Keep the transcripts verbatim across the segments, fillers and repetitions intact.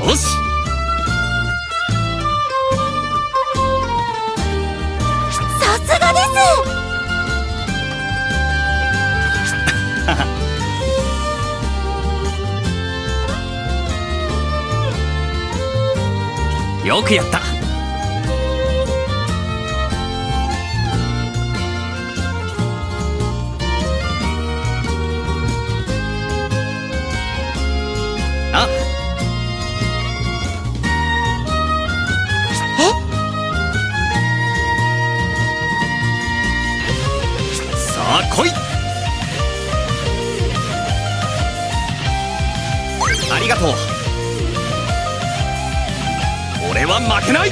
よし。 さすがです。 よくやった。あ、 え？ さあ来い。ありがとう。俺は負けない。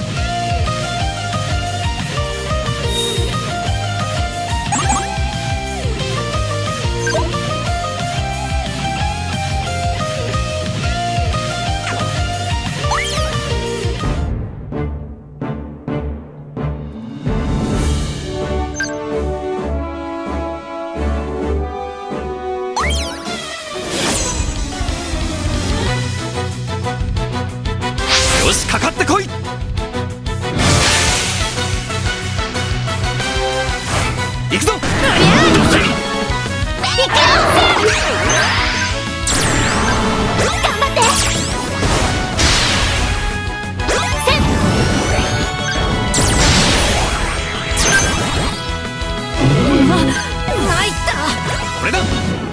よし、かかってこい。行くぞ。これだ。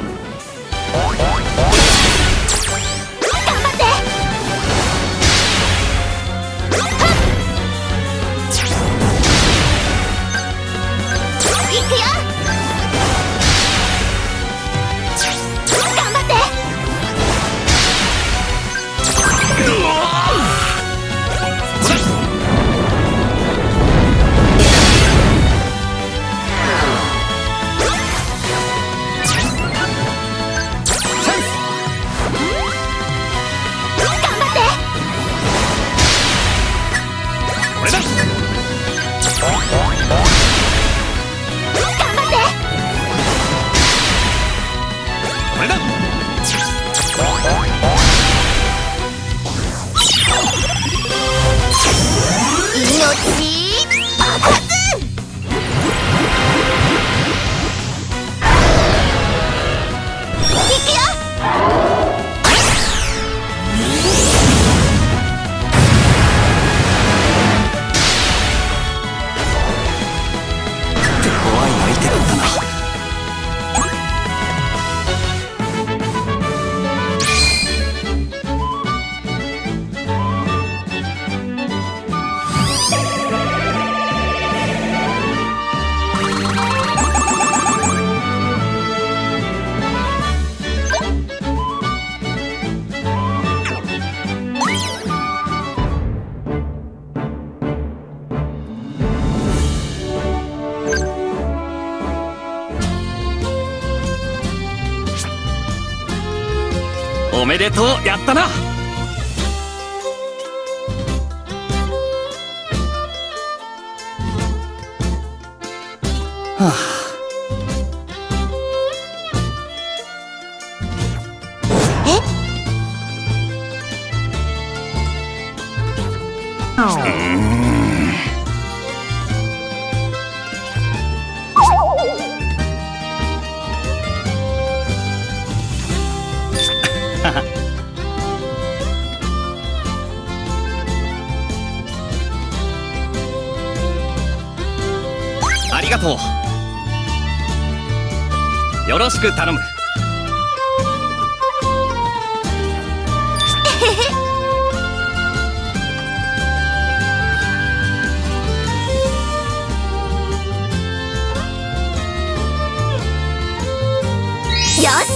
おめでとう。やったな。はあ、 え？ うーんありがとう。よろしく頼む。 よし。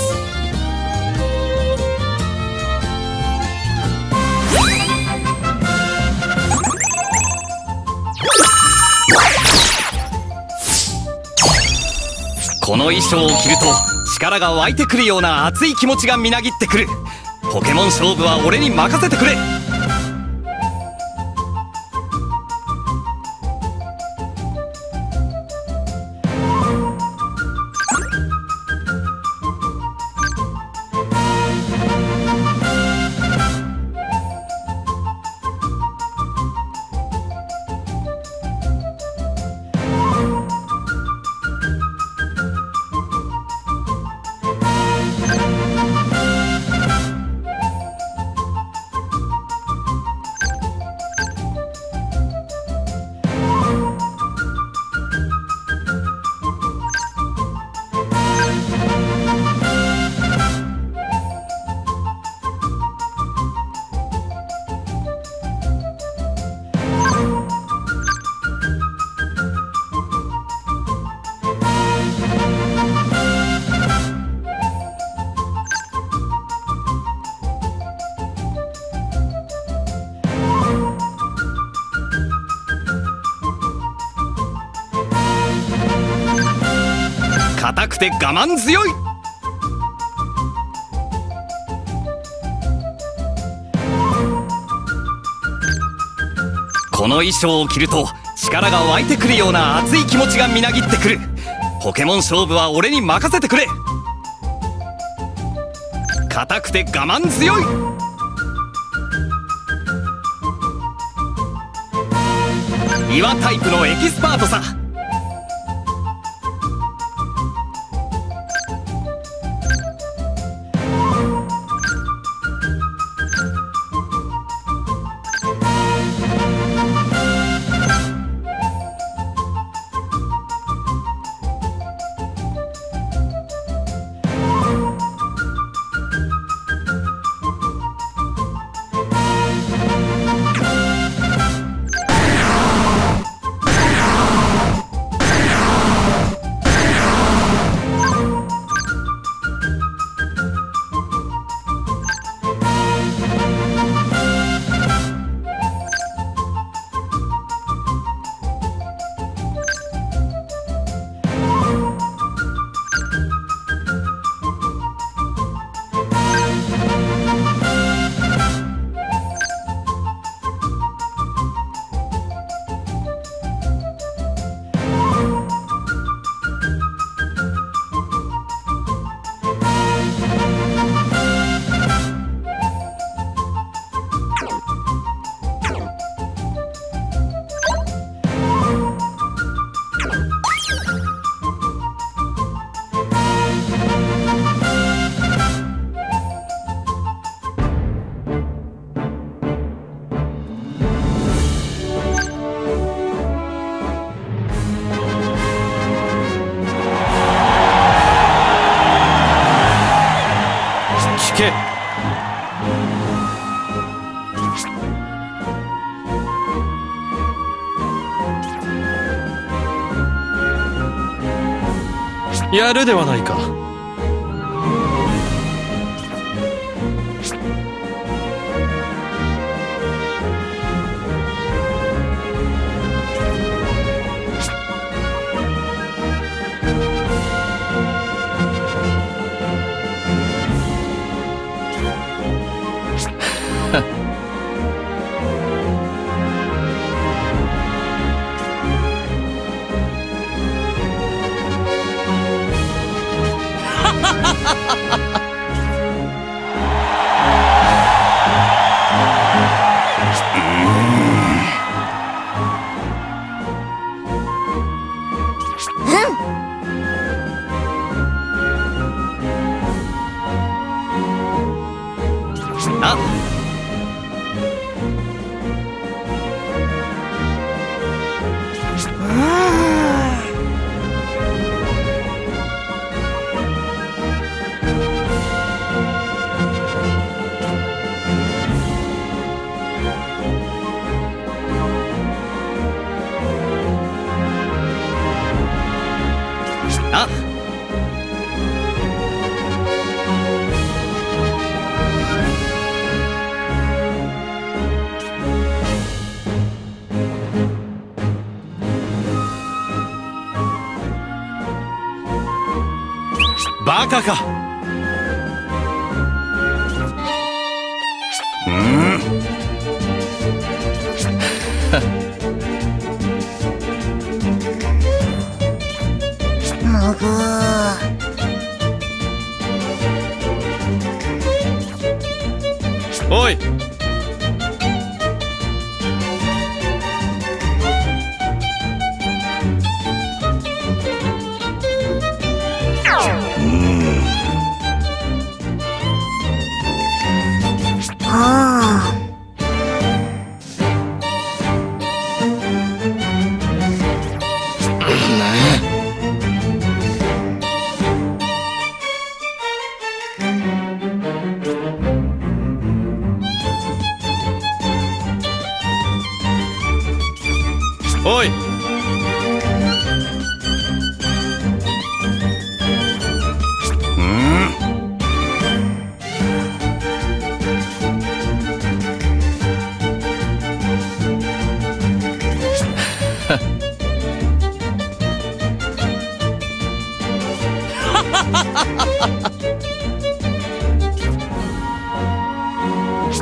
この衣装を着ると力が湧いてくるような熱い気持ちがみなぎってくる。ポケモン勝負は俺に任せてくれ。 て我慢強い。この衣装を着ると力が湧いてくるような熱い気持ちがみなぎってくる。ポケモン勝負は俺に任せてくれ。硬くて我慢強い。岩タイプのエキスパートさ。聞け。やるではないか。ああバカか。うんむぐー。 おい。 ああ。 おい。うん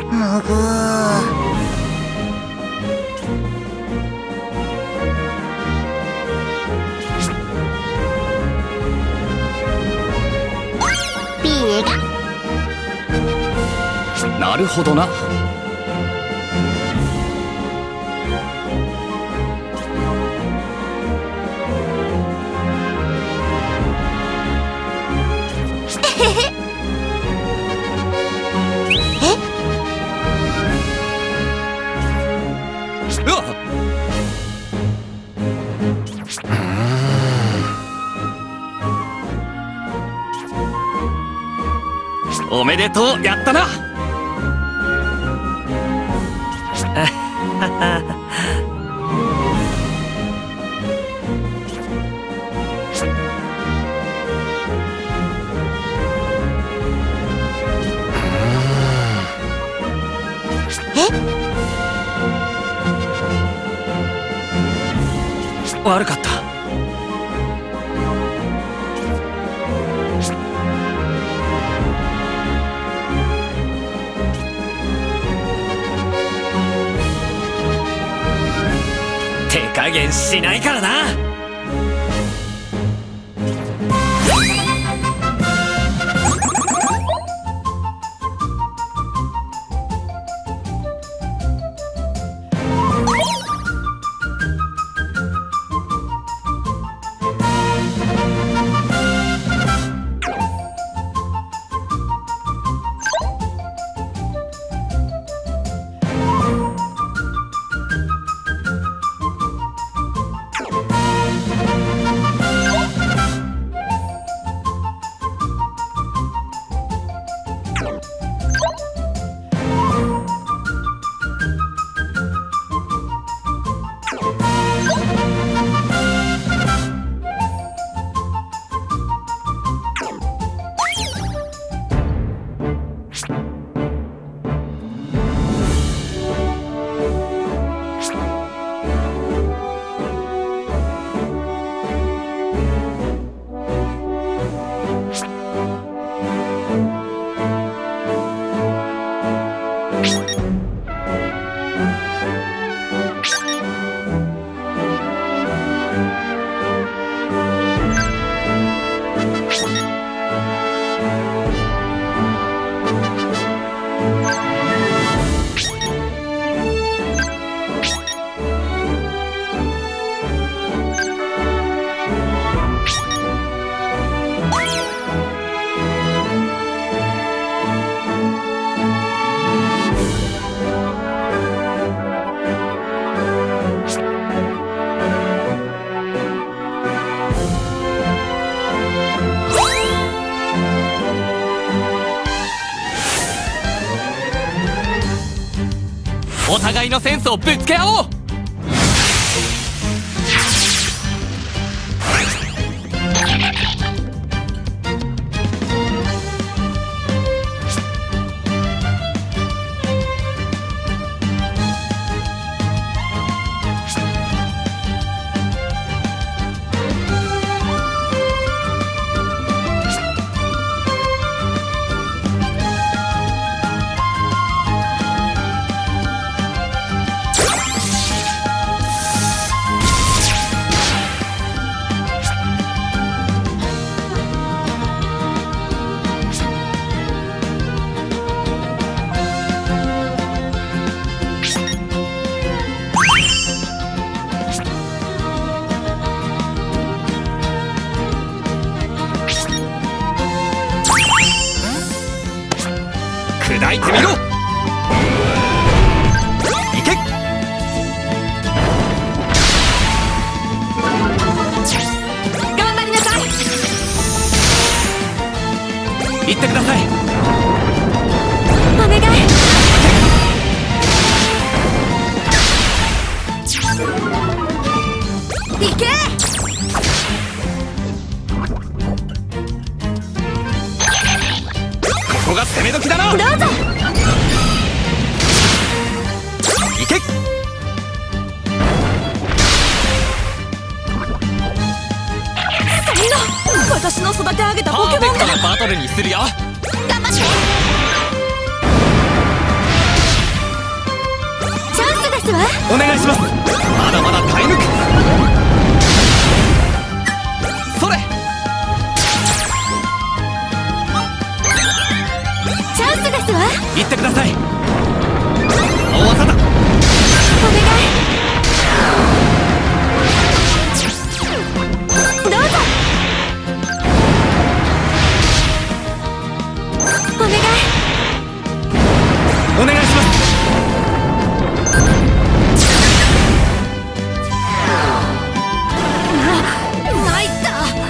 むぐー。ピーが。 なるほどな。おめでとう、やったな。悪かった。手加減しないからな。お互いのセンスをぶつけ合おう。砕いてみろ。いけ。 頑張りなさい。 行ってください。 お願い。行け。 ここが攻め時だな。 どうぞ。 いけ。 そんな、私の育て上げたポケモンが。 パーフェクトなバトルにするよ。 頑張って。 お願いします。まだまだ耐え抜く。それ。 チャンスですわ。 言ってください。大技だ。 お願い。どうぞ。お願い。 お願いします。 参った。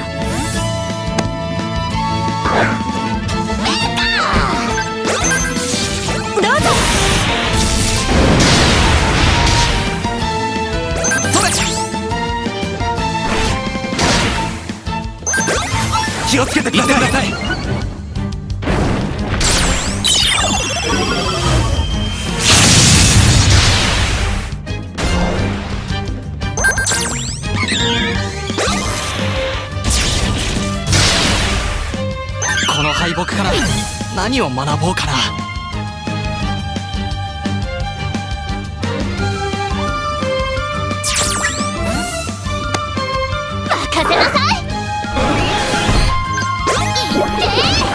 どうぞ。 それ。気をつけてください。この敗北から何を学ぼうかな。 任せなさい。行って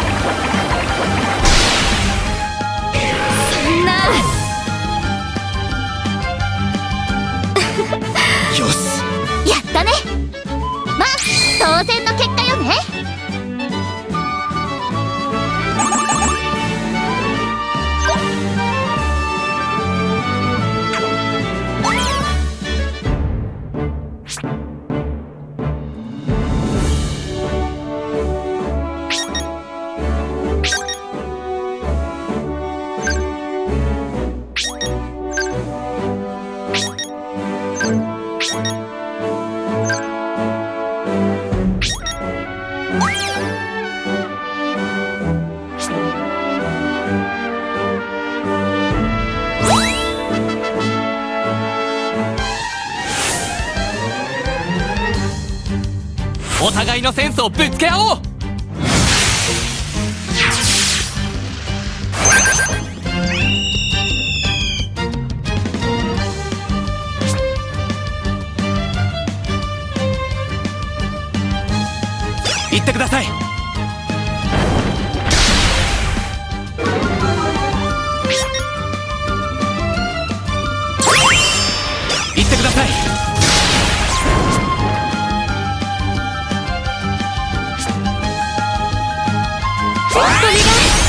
そんな。 よし。 やったね。まあ当然の結果よね。 お互いのセンスをぶつけ合おう。言ってください。言ってください。 お願い。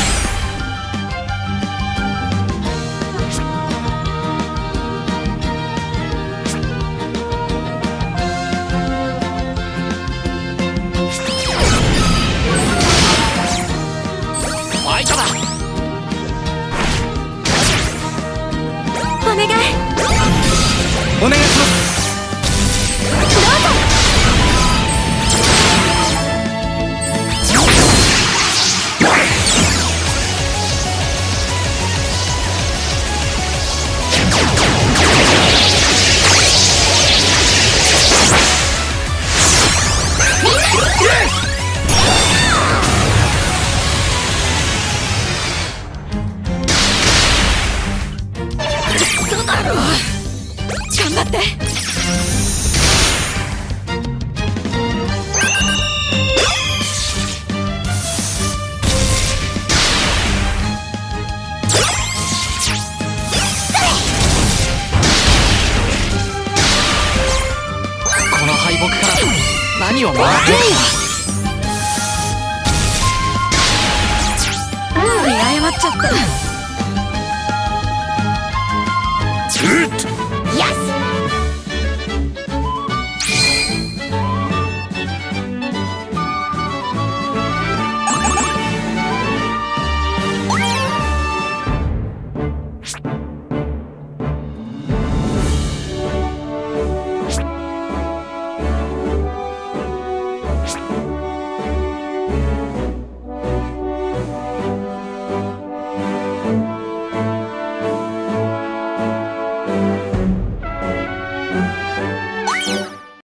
ファイトだ。 お願い。 お願いします。 どうぞ。頑張って。 この敗北から何を学ぼうか。 うん、見誤っちゃった。 うっよし。 you